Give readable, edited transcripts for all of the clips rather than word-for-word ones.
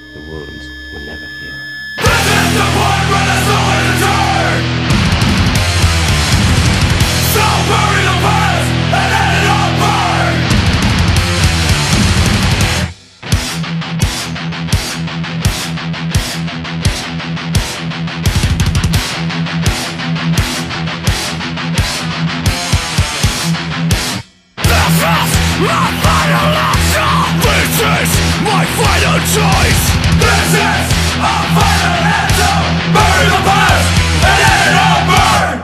the wounds will never heal. This is the point where there's nowhere to turn. So bury the past and let it all burn. This is my final choice. This is our final answer. Bury the past and let it all burn.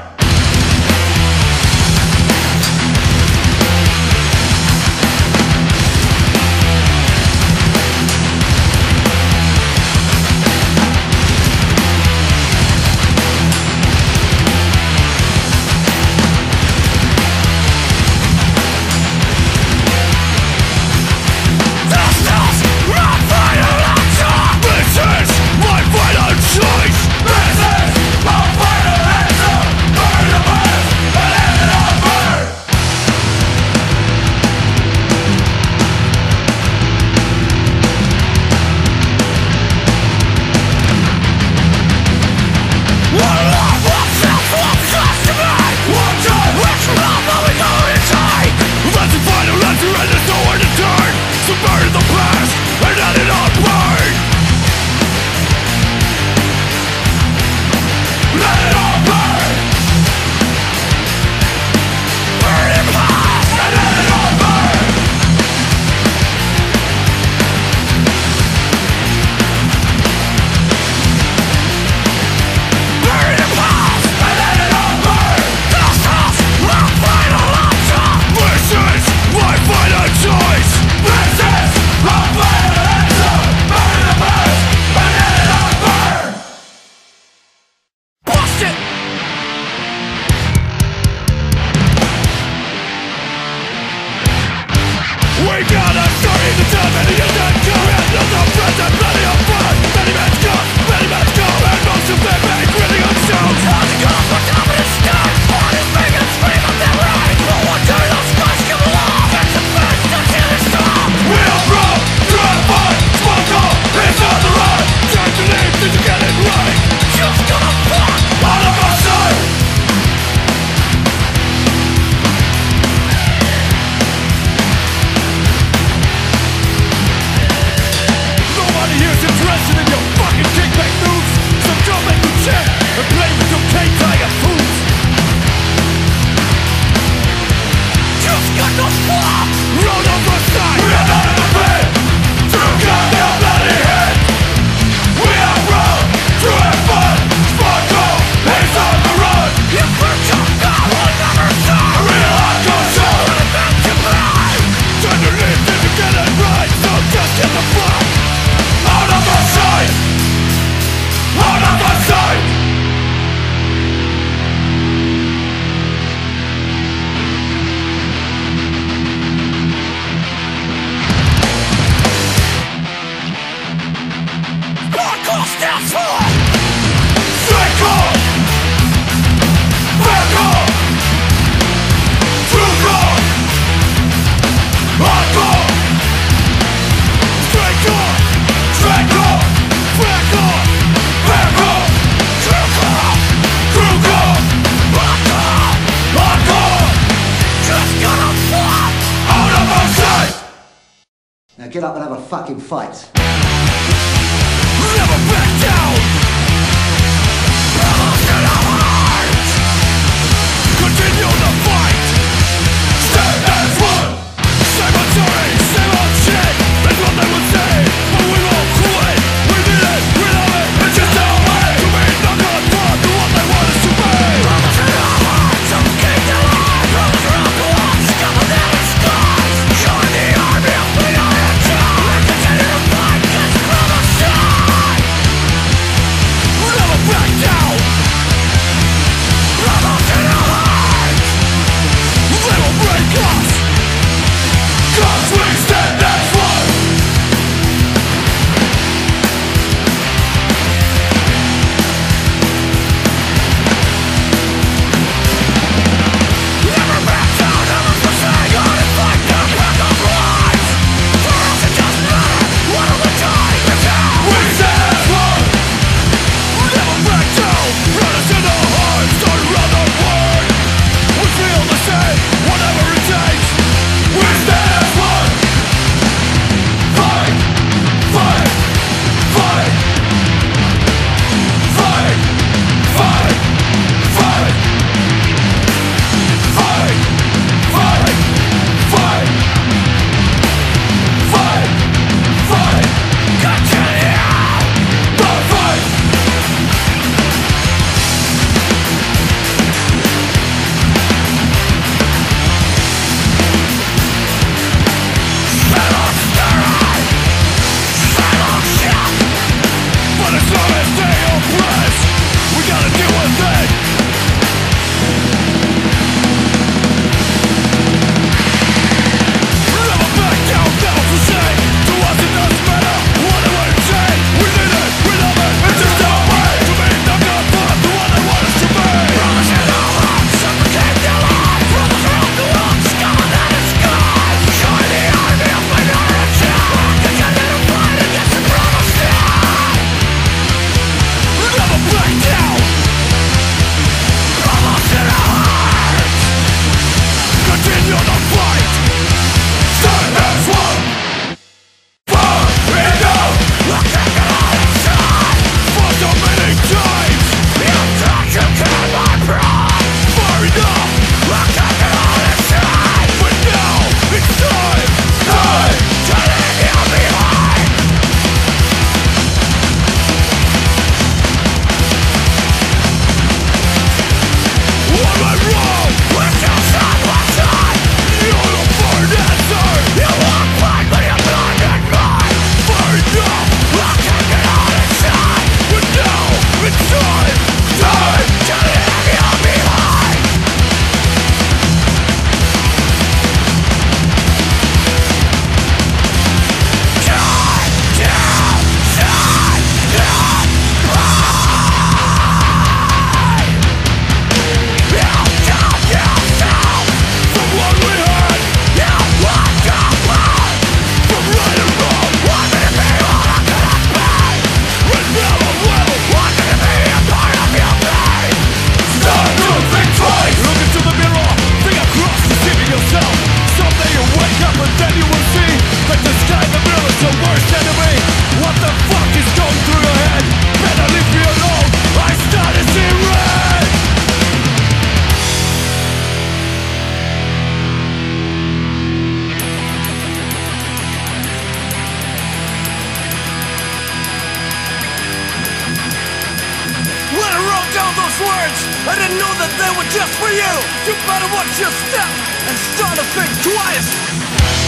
Now get up and have a fucking fight. Never back down. Continue the fight. Stand as one. Same old story, same old shit. That's what they would say, but we won't quit. We did it, we love it. It's just our way. To be not gonna talk to what they want us to be. Promise in our hearts, some keep their lives. Promise around the walls, cover them in skies. Join the army of freedom and time. We continue to fight. words, I didn't know that they were just for you. You better watch your step and start to think twice.